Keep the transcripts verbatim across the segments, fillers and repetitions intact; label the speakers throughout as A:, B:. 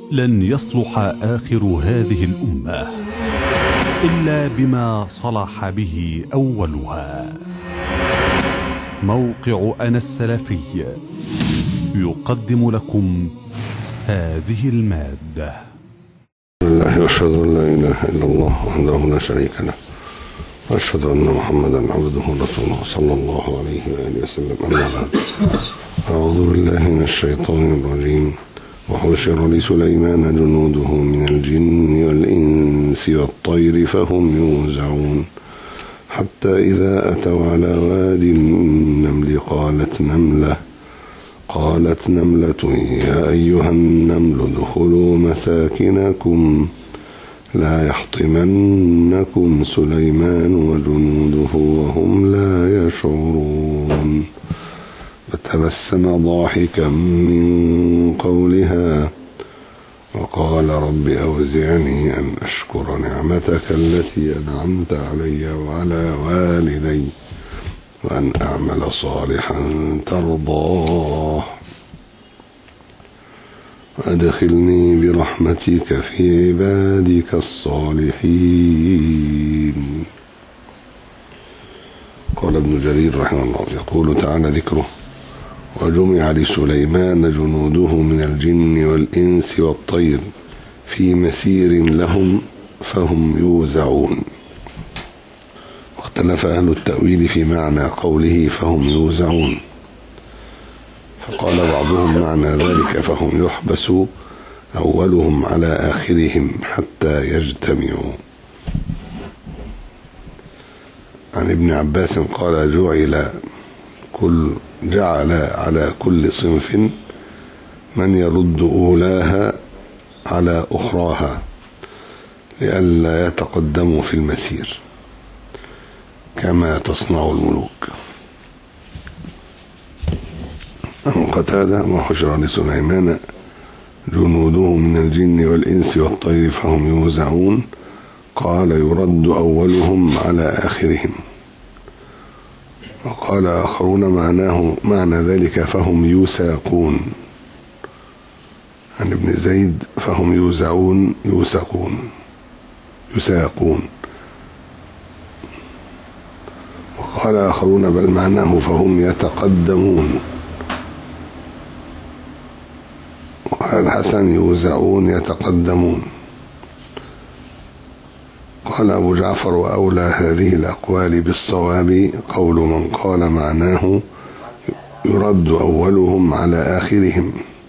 A: لن يصلح آخر هذه الأمة إلا بما صلح به أولها. موقع أنا السلفي يقدم لكم هذه المادة.
B: الله واشهد ان لا اله الا الله وحده لا شريك له، واشهد ان محمدا عبده ورسوله صلى الله عليه واله وسلم. اما بعد، اعوذ بالله من الشيطان الرجيم. وحشر لسليمان جنوده من الجن والانس والطير فهم يوزعون حتى اذا اتوا على واد النمل قالت نمله قالت نملة يا أيها النمل ادخلوا مساكنكم لا يحطمنكم سليمان وجنوده وهم لا يشعرون. فتبسم ضاحكا من قولها وقال رب أوزعني أن أشكر نعمتك التي أنعمت علي وعلى والدي وأن أعمل صالحا ترضاه وأدخلني برحمتك في عبادك الصالحين. قال ابن جرير رحمه الله يقول تعالى ذكره: وجمع لسليمان جنوده من الجن والإنس والطير في مسير لهم فهم يوزعون. اختلف أهل التأويل في معنى قوله فهم يوزعون، فقال بعضهم معنى ذلك فهم يحبس أولهم على آخرهم حتى يجتمعوا. عن ابن عباس قال جعل كل جعل على كل صنف من يرد أولاها على أخراها لئلا يتقدموا في المسير كما تصنع الملوك. عن قتادة: وحشر لسليمان جنوده من الجن والإنس والطير فهم يوزعون، قال يرد أولهم على آخرهم. وقال آخرون معناه معنى ذلك فهم يوساقون. عن ابن زيد: فهم يوزعون يوسقون يساقون. وقال آخرون بل معناه فهم يتقدمون. وقال الحسن: يوزعون يتقدمون. قال أبو جعفر: وأولى هذه الأقوال بالصواب قول من قال معناه يرد أولهم على آخرهم،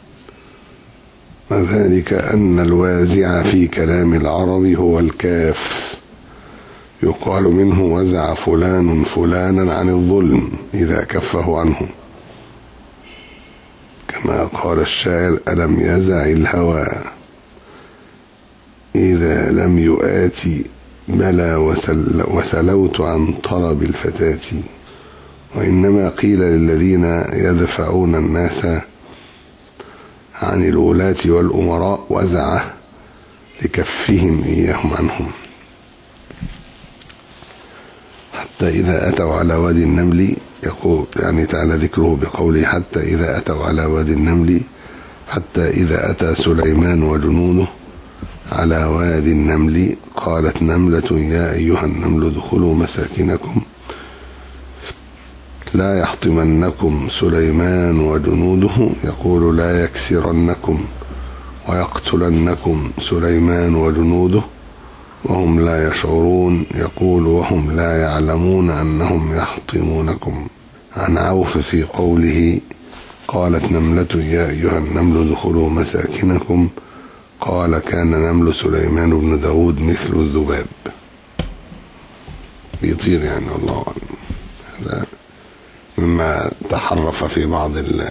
B: وذلك أن الوازع في كلام العرب هو الكاف، يقال منه وزع فلان فلانا عن الظلم إذا كفه عنه، كما قال الشاعر: ألم يزع الهوى إذا لم يؤاتي بلى وسل وسلوت عن طلب الفتاة. وإنما قيل للذين يدفعون الناس عن الولاة والأمراء وزعه لكفهم إياهم عنهم. حتى إذا أتوا على وادي النمل، يقول يعني تعالى ذكره بقوله حتى إذا أتوا على وادي النمل، حتى إذا أتى سليمان وجنوده على وادي النمل قالت نملة يا أيها النمل ادخلوا مساكنكم لا يحطمنكم سليمان وجنوده، يقول لا يكسرنكم ويقتلنكم سليمان وجنوده وهم لا يشعرون، يقول وهم لا يعلمون أنهم يحطمونكم. عن عوف في قوله قالت نملة يا أيها النمل ادخلوا مساكنكم، قال كان نمل سليمان بن داود مثل الذباب، بيطير يعني، والله أعلم. هذا مما تحرف في بعض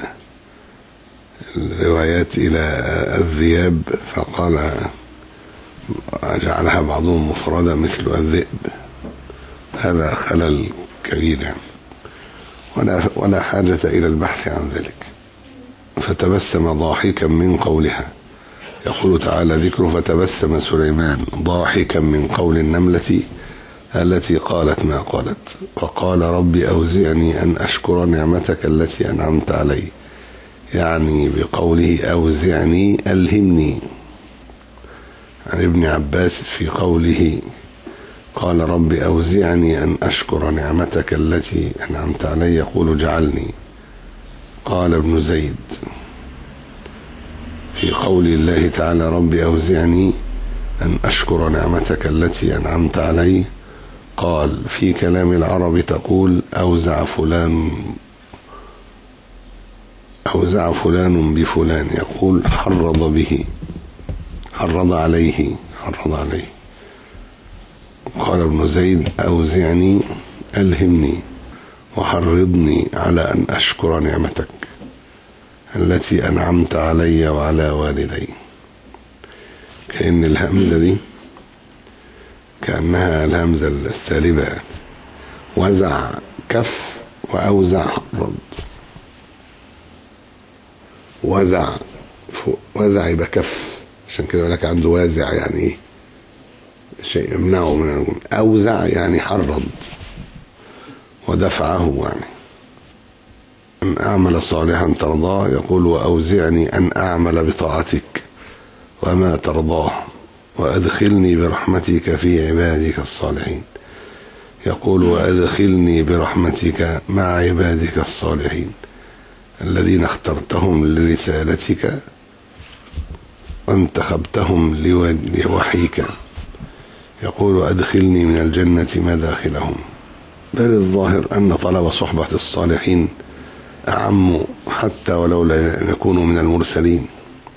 B: الروايات إلى الذئاب، فقال جعلها بعضهم مفردة مثل الذئب. هذا خلل كبير يعني، ولا, ولا حاجة إلى البحث عن ذلك. فتبسم ضاحكا من قولها، يقول تعالى ذكره: فتبسم سليمان ضاحكا من قول النملة التي قالت ما قالت، وقال رب أوزعني أن أشكر نعمتك التي أنعمت علي، يعني بقوله أوزعني ألهمني عن ابن عباس في قوله قال رب أوزعني أن أشكر نعمتك التي أنعمت علي يقول جعلني. قال ابن زيد في قول الله تعالى رب أوزعني أن أشكر نعمتك التي أنعمت علي قال في كلام العرب تقول أوزع فلان أوزع فلان بفلان، يقول حرض به، حرض عليه، حرض عليه. قال ابن زيد أوزعني ألهمني وحرضني على أن أشكر نعمتك التي أنعمت علي وعلى والدي. كأن الهمزة دي كأنها الهمزة السالبة، وزع كف وأوزع حرض. وزع وزع يبقى كف، عشان كده لك عنده وازع يعني ايه شيء يمنعه من الجملة. أوزع يعني حرض ودفعه، يعني أن أعمل صالحا ترضاه يقول وأوزعني أن أعمل بطاعتك وما ترضاه وأدخلني برحمتك في عبادك الصالحين، يقول وأدخلني برحمتك مع عبادك الصالحين الذين اخترتهم لرسالتك وانتخبتهم لوحيك، يقول أدخلني من الجنة مداخلهم. بل الظاهر أن طلب صحبة الصالحين أعم حتى ولو لم يكونوا من المرسلين،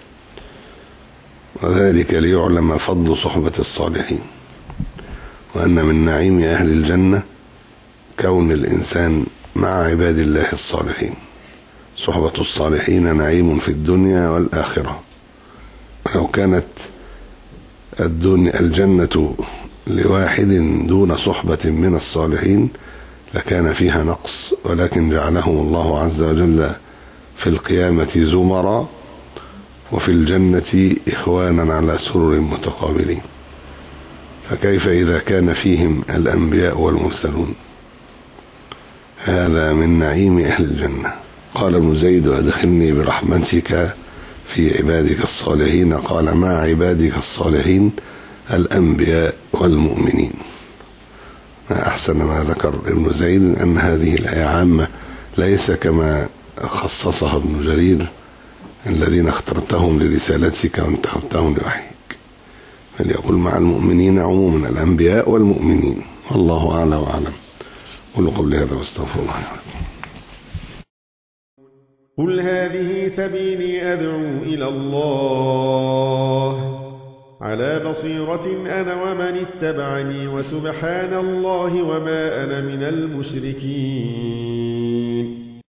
B: وذلك ليعلم فضل صحبة الصالحين، وأن من نعيم أهل الجنة كون الإنسان مع عباد الله الصالحين. صحبة الصالحين نعيم في الدنيا والآخرة. ولو كانت الدنيا الجنة لواحد دون صحبة من الصالحين لكان فيها نقص، ولكن جعلهم الله عز وجل في القيامة زمرا وفي الجنة إخوانا على سرر متقابلين، فكيف إذا كان فيهم الأنبياء والمرسلون؟ هذا من نعيم أهل الجنة. قال ابن زيد وأدخلني برحمتك في عبادك الصالحين، قال مع عبادك الصالحين الأنبياء والمؤمنين. ما أحسن ما ذكر ابن زيد أن هذه الآية عامة، ليس كما خصصها ابن جرير الذين اخترتهم لرسالتك وانتخبتهم لوحيك، بل يقول مع المؤمنين عموما الأنبياء والمؤمنين. والله أعلى وأعلم. قولوا قولي هذا واستغفر الله.
C: قل هذه سبيلي أدعو إلى الله على بصيرة أنا ومن اتبعني وسبحان الله وما أنا من المشركين.